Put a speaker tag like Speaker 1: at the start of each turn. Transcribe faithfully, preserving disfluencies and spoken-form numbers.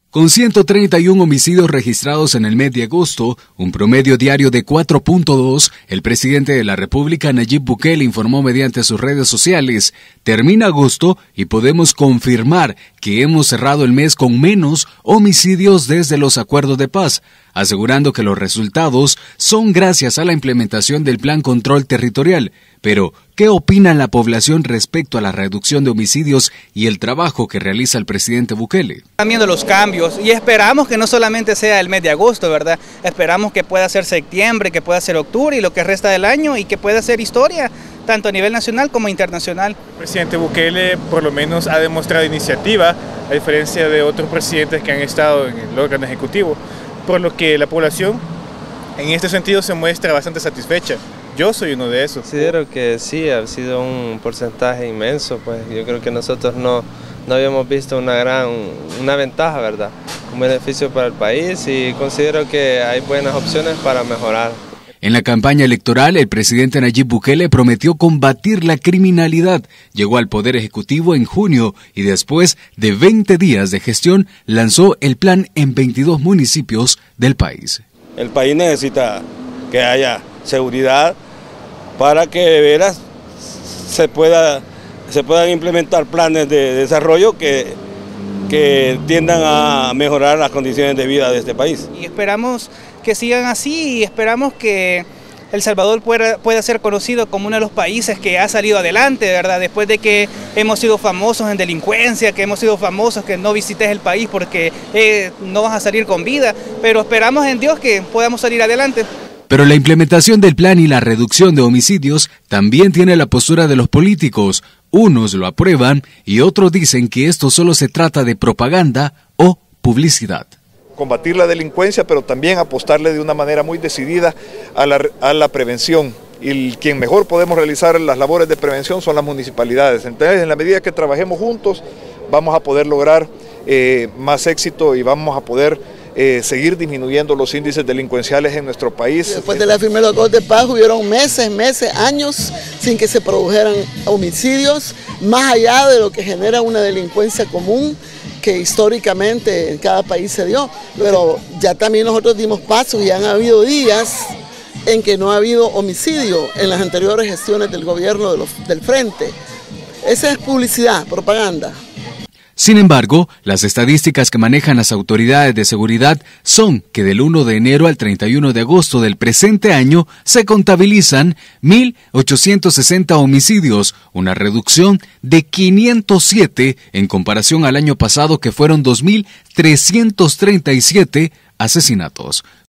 Speaker 1: Con ciento treinta y uno homicidios registrados en el mes de agosto, un promedio diario de cuatro punto dos, el presidente de la República, Nayib Bukele, informó mediante sus redes sociales: termina agosto y podemos confirmar que hemos cerrado el mes con menos homicidios desde los acuerdos de paz, asegurando que los resultados son gracias a la implementación del Plan Control Territorial. Pero, ¿qué opina la población respecto a la reducción de homicidios y el trabajo que realiza el presidente Bukele?
Speaker 2: Están viendo los cambios y esperamos que no solamente sea el mes de agosto, ¿verdad? Esperamos que pueda ser septiembre, que pueda ser octubre y lo que resta del año, y que pueda ser historia, tanto a nivel nacional como internacional.
Speaker 3: El presidente Bukele por lo menos ha demostrado iniciativa, a diferencia de otros presidentes que han estado en el órgano ejecutivo, por lo que la población en este sentido se muestra bastante satisfecha. Yo soy uno de esos.
Speaker 4: Considero que sí, ha sido un porcentaje inmenso, pues yo creo que nosotros no, no habíamos visto una gran una ventaja, ¿verdad? Un beneficio para el país, y considero que hay buenas opciones para mejorar.
Speaker 1: En la campaña electoral, el presidente Nayib Bukele prometió combatir la criminalidad. Llegó al Poder Ejecutivo en junio y después de veinte días de gestión lanzó el plan en veintidós municipios del país.
Speaker 5: El país necesita que haya seguridad para que de veras se, pueda, se puedan implementar planes de desarrollo que, que tiendan a mejorar las condiciones de vida de este país.
Speaker 2: Y esperamos que sigan así, y esperamos que El Salvador pueda, pueda ser conocido como uno de los países que ha salido adelante, ¿verdad? Después de que hemos sido famosos en delincuencia, que hemos sido famosos que no visites el país porque eh, no vas a salir con vida, pero esperamos en Dios que podamos salir adelante.
Speaker 1: Pero la implementación del plan y la reducción de homicidios también tiene la postura de los políticos. Unos lo aprueban y otros dicen que esto solo se trata de propaganda o publicidad.
Speaker 6: Combatir la delincuencia, pero también apostarle de una manera muy decidida a la, a la prevención. Y quien mejor podemos realizar las labores de prevención son las municipalidades. Entonces, en la medida que trabajemos juntos, vamos a poder lograr eh, más éxito y vamos a poder Eh, seguir disminuyendo los índices delincuenciales en nuestro país.
Speaker 7: Después de la firma de los acuerdos de paz hubieron meses, meses, años sin que se produjeran homicidios, más allá de lo que genera una delincuencia común que históricamente en cada país se dio. Pero ya también nosotros dimos pasos y han habido días en que no ha habido homicidio en las anteriores gestiones del gobierno de los, del frente. Esa es publicidad, propaganda.
Speaker 1: Sin embargo, las estadísticas que manejan las autoridades de seguridad son que del uno de enero al treinta y uno de agosto del presente año se contabilizan mil ochocientos sesenta homicidios, una reducción de quinientos siete en comparación al año pasado, que fueron dos mil trescientos treinta y siete asesinatos.